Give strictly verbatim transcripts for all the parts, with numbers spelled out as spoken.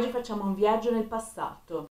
Oggi facciamo un viaggio nel passato.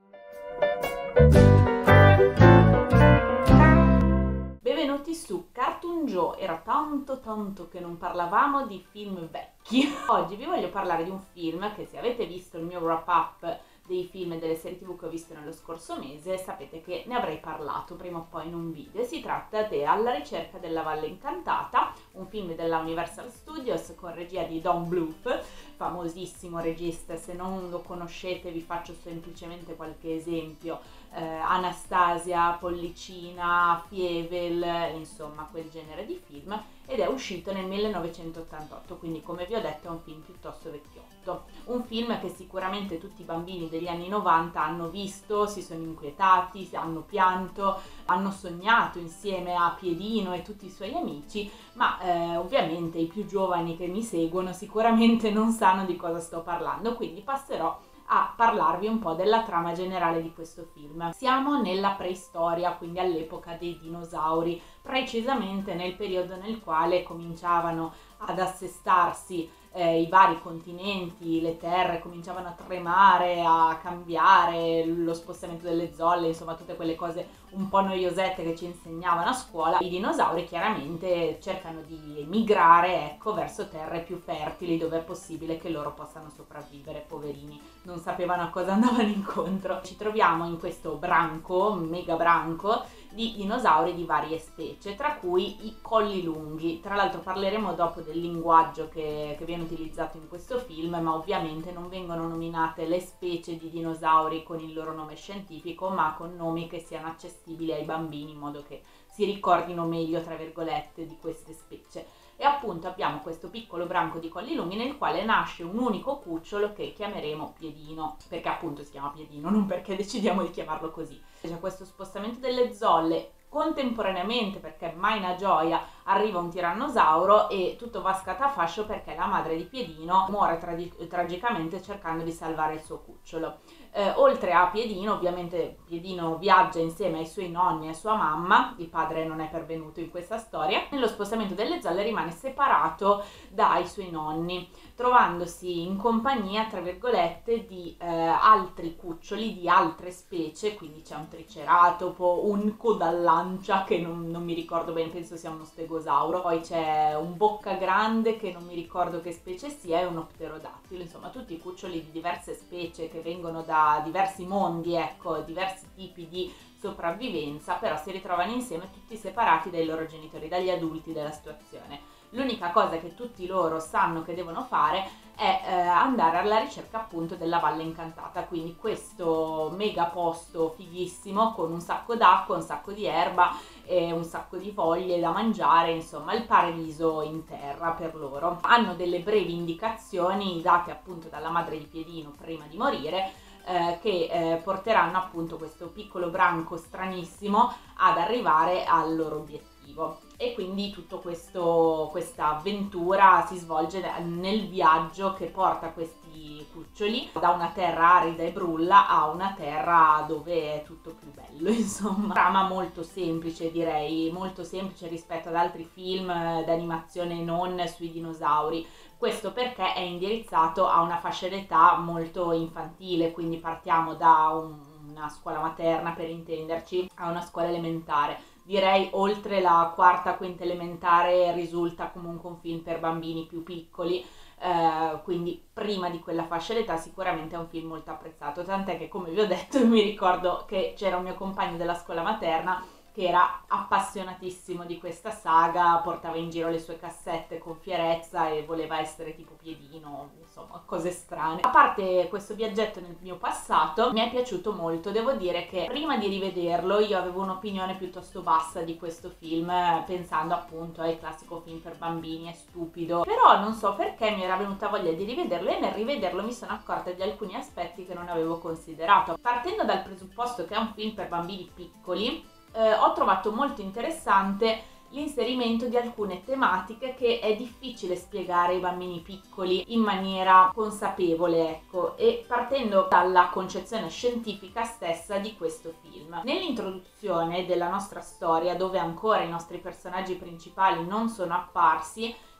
Benvenuti su Cartoon Joe. Era tanto tanto che non parlavamo di film vecchi. Oggi vi voglio parlare di un film che, se avete visto il mio wrap up dei film e delle serie tv che ho visto nello scorso mese, sapete che ne avrei parlato prima o poi in un video. Si tratta di Alla ricerca della Valle Incantata, un film della Universal Studios con regia di Don Bluth, famosissimo regista. Se non lo conoscete vi faccio semplicemente qualche esempio: eh, Anastasia, Pollicina, Fievel, insomma quel genere di film, ed è uscito nel millenovecentottantotto, quindi come vi ho detto è un film piuttosto vecchiotto. Un film che sicuramente tutti i bambini degli anni novanta hanno visto, si sono inquietati, hanno pianto, hanno sognato insieme a Piedino e tutti i suoi amici, ma eh, ovviamente i più giovani che mi seguono sicuramente non sanno di cosa sto parlando, quindi passerò a parlarvi un po' della trama generale di questo film. Siamo nella preistoria, quindi all'epoca dei dinosauri, precisamente nel periodo nel quale cominciavano ad assestarsi eh, i vari continenti, le terre cominciavano a tremare, a cambiare, lo spostamento delle zolle, insomma tutte quelle cose un po' noiosette che ci insegnavano a scuola. I dinosauri chiaramente cercano di migrare, ecco, verso terre più fertili dove è possibile che loro possano sopravvivere. Poverini, non sapevano a cosa andavano incontro. Ci troviamo in questo branco, mega branco, di dinosauri di varie specie, tra cui i colli lunghi. Tra l'altro parleremo dopo del linguaggio che, che viene utilizzato in questo film, ma ovviamente non vengono nominate le specie di dinosauri con il loro nome scientifico, ma con nomi che siano accessibili ai bambini, in modo che si ricordino meglio, tra virgolette, di queste specie. E appunto abbiamo questo piccolo branco di colli lunghi nel quale nasce un unico cucciolo che chiameremo Piedino, perché appunto si chiama Piedino, non perché decidiamo di chiamarlo così. C'è questo spostamento delle zolle. Contemporaneamente, perché mai una gioia, arriva un tirannosauro e tutto va a scatafascio perché la madre di Piedino muore tragi- tragicamente cercando di salvare il suo cucciolo. Eh, oltre a Piedino, ovviamente Piedino viaggia insieme ai suoi nonni e a sua mamma, il padre non è pervenuto in questa storia. Nello spostamento delle zolle rimane separato dai suoi nonni, trovandosi in compagnia, tra virgolette, di eh, altri cuccioli di altre specie, quindi c'è un triceratopo, un codallancia che non, non mi ricordo bene, penso sia uno stegosauro, poi c'è un boccagrande che non mi ricordo che specie sia e un pterodattilo, insomma tutti i cuccioli di diverse specie che vengono da diversi mondi, ecco, diversi tipi di sopravvivenza, però si ritrovano insieme tutti separati dai loro genitori, dagli adulti della situazione. L'unica cosa che tutti loro sanno che devono fare è eh, andare alla ricerca appunto della Valle Incantata, quindi questo mega posto fighissimo con un sacco d'acqua, un sacco di erba e un sacco di foglie da mangiare, insomma il paradiso in terra per loro. Hanno delle brevi indicazioni date appunto dalla madre di Piedino prima di morire, eh, che eh, porteranno appunto questo piccolo branco stranissimo ad arrivare al loro obiettivo. E quindi tutto questo questa avventura si svolge nel viaggio che porta questi cuccioli da una terra arida e brulla a una terra dove è tutto più bello, insomma. Trama molto semplice, direi, molto semplice rispetto ad altri film d'animazione non sui dinosauri. Questo perché è indirizzato a una fascia d'età molto infantile, quindi partiamo da un, una scuola materna, per intenderci, a una scuola elementare. Direi oltre la quarta, quinta elementare risulta comunque un film per bambini più piccoli, eh, quindi prima di quella fascia d'età sicuramente è un film molto apprezzato, tant'è che, come vi ho detto, mi ricordo che c'era un mio compagno della scuola materna che era appassionatissimo di questa saga, portava in giro le sue cassette con fierezza e voleva essere tipo Piedino, insomma cose strane. A parte questo viaggetto nel mio passato, mi è piaciuto molto. Devo dire che prima di rivederlo io avevo un'opinione piuttosto bassa di questo film, pensando appunto al classico film per bambini, è stupido, però non so perché mi era venuta voglia di rivederlo e nel rivederlo mi sono accorta di alcuni aspetti che non avevo considerato. Partendo dal presupposto che è un film per bambini piccoli, Eh, ho trovato molto interessante l'inserimento di alcune tematiche che è difficile spiegare ai bambini piccoli in maniera consapevole, ecco, e partendo dalla concezione scientifica stessa di questo film. Nell'introduzione della nostra storia, dove ancora i nostri personaggi principali non sono apparsi,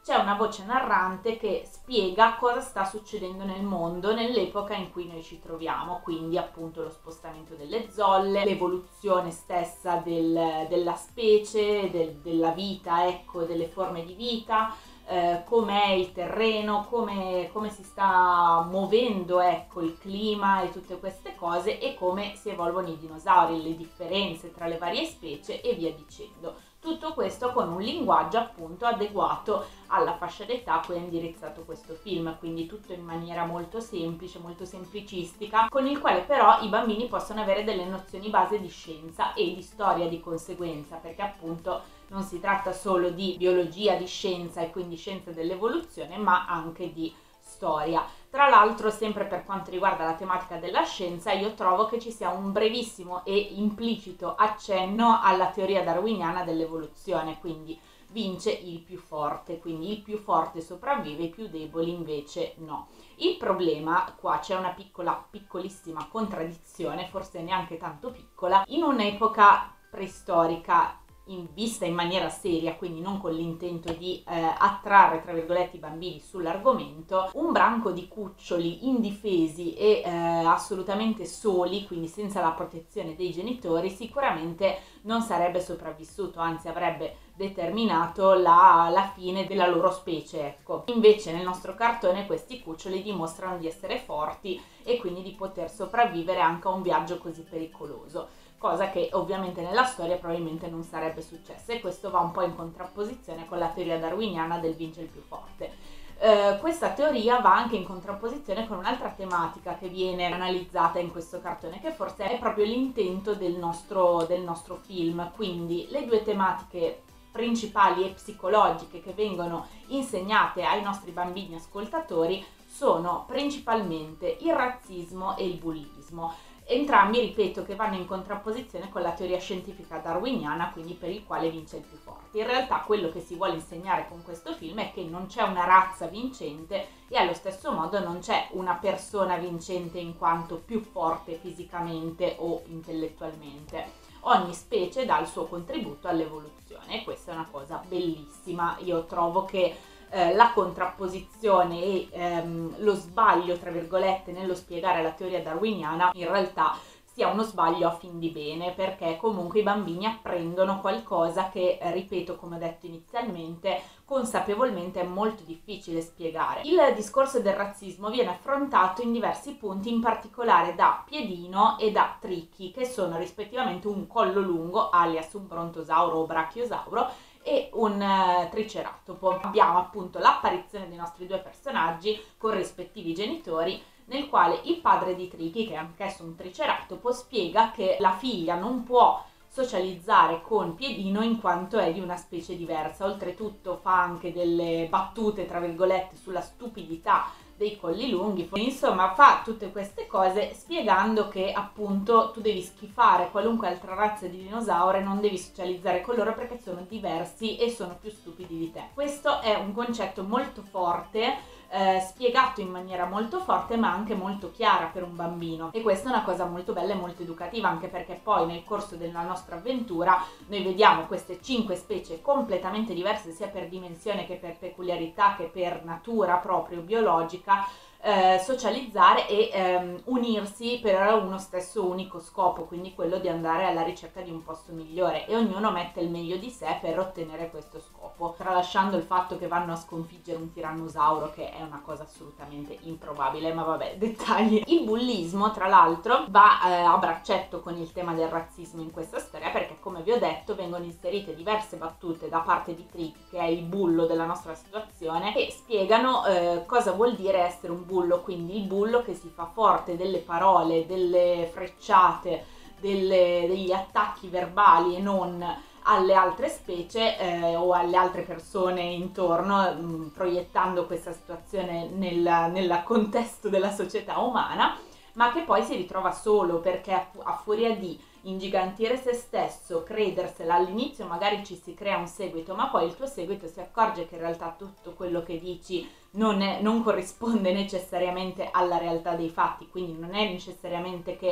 c'è una voce narrante che spiega cosa sta succedendo nel mondo nell'epoca in cui noi ci troviamo, quindi appunto lo spostamento delle zolle, l'evoluzione stessa del, della specie, del, della vita, ecco, delle forme di vita, eh, com'è il terreno, come, come si sta muovendo, ecco, il clima e tutte queste cose, e come si evolvono i dinosauri, le differenze tra le varie specie e via dicendo. Tutto questo con un linguaggio appunto adeguato alla fascia d'età a cui è indirizzato questo film, quindi tutto in maniera molto semplice, molto semplicistica, con il quale però i bambini possono avere delle nozioni base di scienza e di storia di conseguenza, perché appunto non si tratta solo di biologia, di scienza e quindi scienza dell'evoluzione, ma anche di storia. Tra l'altro, sempre per quanto riguarda la tematica della scienza, io trovo che ci sia un brevissimo e implicito accenno alla teoria darwiniana dell'evoluzione, quindi vince il più forte, quindi il più forte sopravvive, i più deboli invece no. Il problema, qua c'è una piccola, piccolissima contraddizione, forse neanche tanto piccola, in un'epoca preistorica in vista in maniera seria, quindi non con l'intento di eh, attrarre tra virgolette i bambini sull'argomento, un branco di cuccioli indifesi e eh, assolutamente soli, quindi senza la protezione dei genitori, sicuramente non sarebbe sopravvissuto, anzi avrebbe determinato la, la fine della loro specie, ecco. Invece nel nostro cartone questi cuccioli dimostrano di essere forti e quindi di poter sopravvivere anche a un viaggio così pericoloso, cosa che ovviamente nella storia probabilmente non sarebbe successa, e questo va un po' in contrapposizione con la teoria darwiniana del vince il più forte. Uh, questa teoria va anche in contrapposizione con un'altra tematica che viene analizzata in questo cartone, che forse è proprio l'intento del nostro, del nostro film, quindi le due tematiche principali e psicologiche che vengono insegnate ai nostri bambini ascoltatori sono principalmente il razzismo e il bullismo. Entrambi, ripeto, che vanno in contrapposizione con la teoria scientifica darwiniana, quindi per il quale vince il più forte. In realtà quello che si vuole insegnare con questo film è che non c'è una razza vincente e allo stesso modo non c'è una persona vincente in quanto più forte fisicamente o intellettualmente. Ogni specie dà il suo contributo all'evoluzione e questa è una cosa bellissima. Io trovo che Eh, la contrapposizione e ehm, lo sbaglio, tra virgolette, nello spiegare la teoria darwiniana in realtà sia uno sbaglio a fin di bene, perché comunque i bambini apprendono qualcosa che, eh, ripeto, come ho detto inizialmente, consapevolmente è molto difficile spiegare. Il discorso del razzismo viene affrontato in diversi punti, in particolare da Piedino e da Tricky, che sono rispettivamente un collo lungo, alias un brontosauro o brachiosauro, e un uh, triceratopo. Abbiamo appunto l'apparizione dei nostri due personaggi con rispettivi genitori, nel quale il padre di Tricky, che è anch'esso un triceratopo, spiega che la figlia non può socializzare con Piedino in quanto è di una specie diversa. Oltretutto fa anche delle battute, tra virgolette, sulla stupidità dei colli lunghi, insomma fa tutte queste cose spiegando che appunto tu devi schifare qualunque altra razza di dinosauro e non devi socializzare con loro perché sono diversi e sono più stupidi di te. Questo è un concetto molto forte, eh, spiegato in maniera molto forte ma anche molto chiara per un bambino, e questa è una cosa molto bella e molto educativa, anche perché poi nel corso della nostra avventura noi vediamo queste cinque specie completamente diverse sia per dimensione che per peculiarità che per natura proprio biologica, eh, socializzare e ehm, unirsi per uno stesso unico scopo, quindi quello di andare alla ricerca di un posto migliore, e ognuno mette il meglio di sé per ottenere questo scopo, tralasciando il fatto che vanno a sconfiggere un tirannosauro, che è una cosa assolutamente improbabile, ma vabbè, dettagli. Il bullismo, tra l'altro, va eh, a braccetto con il tema del razzismo in questa storia, perché come vi ho detto vengono inserite diverse battute da parte di Trick, che è il bullo della nostra situazione, che spiegano eh, cosa vuol dire essere un bullo, quindi il bullo che si fa forte delle parole, delle frecciate, delle, degli attacchi verbali e non alle altre specie eh, o alle altre persone intorno, mh, proiettando questa situazione nel, nel contesto della società umana, ma che poi si ritrova solo perché a, a furia di ingigantire se stesso, credersela, all'inizio magari ci si crea un seguito, ma poi il tuo seguito si accorge che in realtà tutto quello che dici non, è, non corrisponde necessariamente alla realtà dei fatti, quindi non è necessariamente che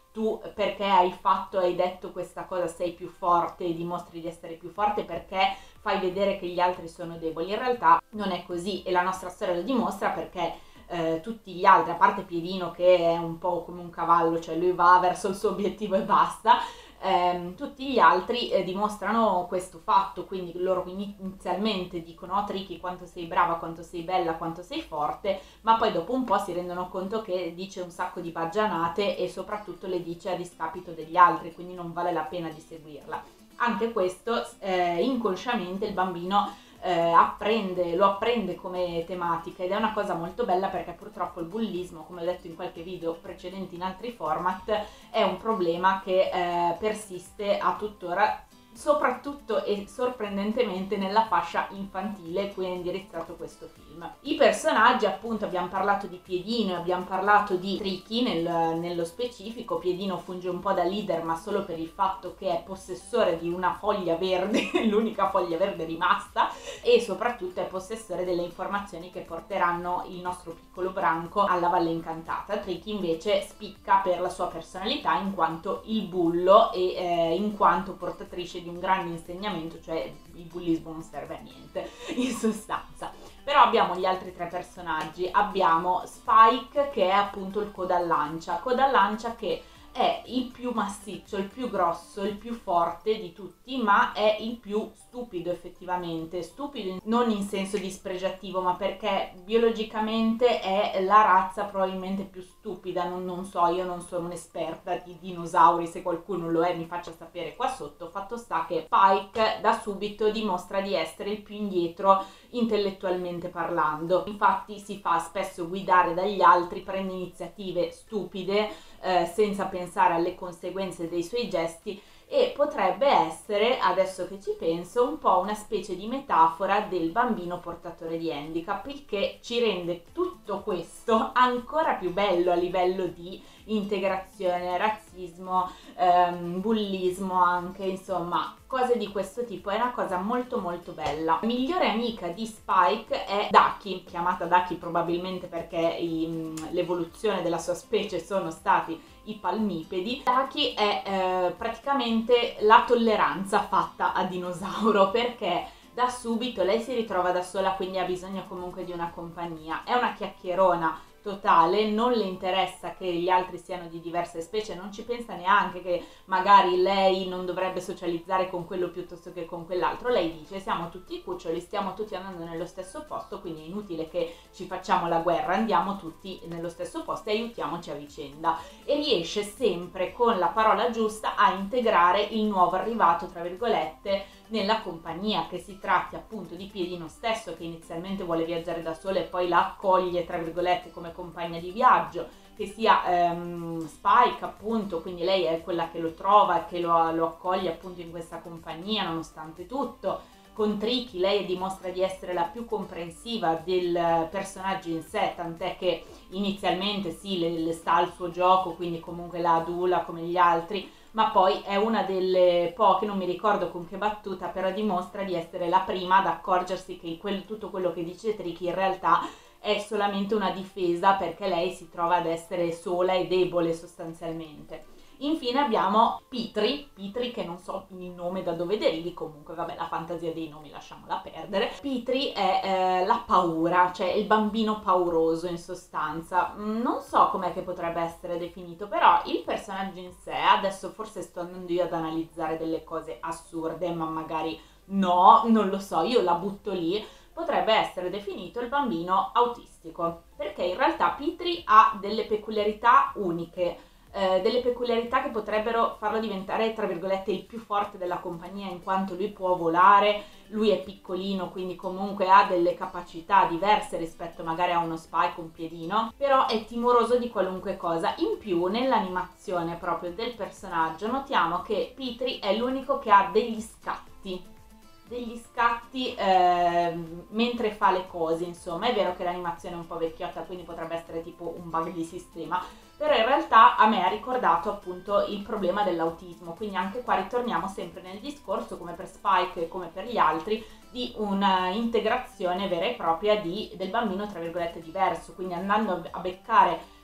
tu perché hai fatto, hai detto questa cosa sei più forte e dimostri di essere più forte perché fai vedere che gli altri sono deboli. In realtà non è così e la nostra storia lo dimostra, perché eh, tutti gli altri, a parte Piedino che è un po' come un cavallo, cioè lui va verso il suo obiettivo e basta, ehm, tutti gli altri eh, dimostrano questo fatto. Quindi loro inizialmente dicono: oh Tricky, quanto sei brava, quanto sei bella, quanto sei forte, ma poi dopo un po' si rendono conto che dice un sacco di baggianate e soprattutto le dice a discapito degli altri, quindi non vale la pena di seguirla. Anche questo eh, inconsciamente il bambino eh, apprende, lo apprende come tematica, ed è una cosa molto bella, perché purtroppo il bullismo, come ho detto in qualche video precedente in altri format, è un problema che eh, persiste a tuttora, soprattutto e sorprendentemente nella fascia infantile cui è indirizzato questo film. I personaggi, appunto, abbiamo parlato di Piedino e abbiamo parlato di Tricky nel, nello specifico. Piedino funge un po' da leader, ma solo per il fatto che è possessore di una foglia verde, l'unica foglia verde rimasta, e soprattutto è possessore delle informazioni che porteranno il nostro piccolo branco alla Valle Incantata. Tricky invece spicca per la sua personalità in quanto il bullo e eh, in quanto portatrice di un grande insegnamento, cioè il bullismo non serve a niente in sostanza. Però abbiamo gli altri tre personaggi. Abbiamo Spike, che è appunto il codallancia, codallancia che è il più massiccio, il più grosso, il più forte di tutti, ma è il più stupido effettivamente. Stupido non in senso dispregiativo, ma perché biologicamente è la razza probabilmente più stupida. Non, non so, io non sono un'esperta di dinosauri, se qualcuno lo è mi faccia sapere qua sotto. Fatto sta che Spike da subito dimostra di essere il più indietro intellettualmente parlando. Infatti si fa spesso guidare dagli altri, prende iniziative stupide eh, senza pensare alle conseguenze dei suoi gesti, e potrebbe essere, adesso che ci penso, un po' una specie di metafora del bambino portatore di handicap, il che ci rende tutto questo ancora più bello a livello di integrazione, razzismo, ehm, bullismo anche, insomma cose di questo tipo. È una cosa molto molto bella. La migliore amica di Spike è Ducky, chiamata Ducky probabilmente perché l'evoluzione della sua specie sono stati i palmipedi. Ducky è eh, praticamente la tolleranza fatta a dinosauro, perché da subito lei si ritrova da sola, quindi ha bisogno comunque di una compagnia. È una chiacchierona totale, non le interessa che gli altri siano di diverse specie, non ci pensa neanche che magari lei non dovrebbe socializzare con quello piuttosto che con quell'altro. Lei dice: siamo tutti cuccioli, stiamo tutti andando nello stesso posto, quindi è inutile che ci facciamo la guerra, andiamo tutti nello stesso posto e aiutiamoci a vicenda. E riesce sempre con la parola giusta a integrare il nuovo arrivato, tra virgolette, nella compagnia, che si tratti appunto di Piedino stesso, che inizialmente vuole viaggiare da sola e poi la accoglie tra virgolette come compagna di viaggio, che sia ehm, Spike appunto, quindi lei è quella che lo trova e che lo, lo accoglie appunto in questa compagnia nonostante tutto. Con Tricky lei dimostra di essere la più comprensiva del personaggio in sé, tant'è che inizialmente sì, le, le sta al suo gioco, quindi comunque la adula come gli altri, ma poi è una delle poche, non mi ricordo con che battuta, però dimostra di essere la prima ad accorgersi che quel, tutto quello che dice Tricky in realtà è solamente una difesa, perché lei si trova ad essere sola e debole sostanzialmente. Infine abbiamo Pitri, Pitri che non so il nome da dove derivi, comunque vabbè, la fantasia dei nomi lasciamola perdere. Pitri è eh, la paura, cioè il bambino pauroso in sostanza. Non so com'è che potrebbe essere definito, però il personaggio in sé, adesso forse sto andando io ad analizzare delle cose assurde, ma magari no, non lo so, io la butto lì. Potrebbe essere definito il bambino autistico, perché in realtà Pitri ha delle peculiarità uniche. Eh, delle peculiarità che potrebbero farlo diventare tra virgolette il più forte della compagnia, in quanto lui può volare, lui è piccolino, quindi comunque ha delle capacità diverse rispetto magari a uno Spike, un Piedino, però è timoroso di qualunque cosa. In più nell'animazione proprio del personaggio notiamo che Pitri è l'unico che ha degli scatti degli scatti eh, mentre fa le cose, insomma. È vero che l'animazione è un po' vecchiotta, quindi potrebbe essere tipo un bug di sistema, però in realtà a me ha ricordato appunto il problema dell'autismo, quindi anche qua ritorniamo sempre nel discorso, come per Spike e come per gli altri, di una integrazione vera e propria di, del bambino tra virgolette diverso, quindi andando a beccare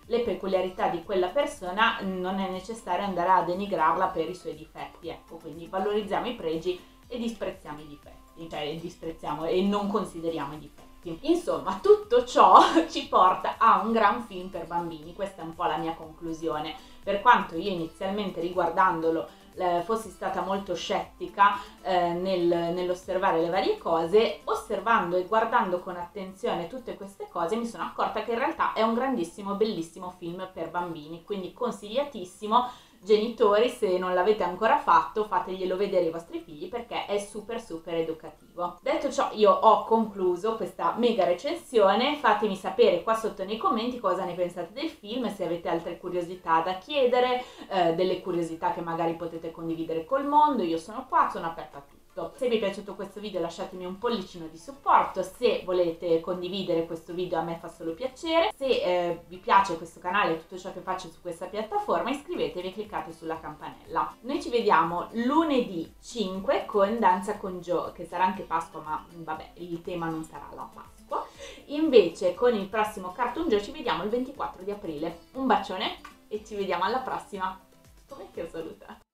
le peculiarità di quella persona non è necessario andare a denigrarla per i suoi difetti, ecco, quindi valorizziamo i pregi e disprezziamo i difetti, cioè disprezziamo e non consideriamo i difetti. Insomma, tutto ciò ci porta a un gran film per bambini, questa è un po' la mia conclusione. Per quanto io inizialmente riguardandolo eh, fossi stata molto scettica eh, nel, nell'osservare le varie cose, osservando e guardando con attenzione tutte queste cose mi sono accorta che in realtà è un grandissimo, bellissimo film per bambini, quindi consigliatissimo. Genitori, se non l'avete ancora fatto, fateglielo vedere ai vostri figli perché è super super educativo. Detto ciò, io ho concluso questa mega recensione. Fatemi sapere qua sotto nei commenti cosa ne pensate del film, se avete altre curiosità da chiedere, eh, delle curiosità che magari potete condividere col mondo. Io sono qua, sono aperta a tutto. Se vi è piaciuto questo video lasciatemi un pollicino di supporto, se volete condividere questo video a me fa solo piacere, se eh, vi piace questo canale e tutto ciò che faccio su questa piattaforma iscrivetevi e cliccate sulla campanella. Noi ci vediamo lunedì cinque con Danza con Joe, che sarà anche Pasqua, ma vabbè, il tema non sarà la Pasqua. Invece con il prossimo Cartoon Joe ci vediamo il ventiquattro di aprile. Un bacione e ci vediamo alla prossima. Come che ho salutato?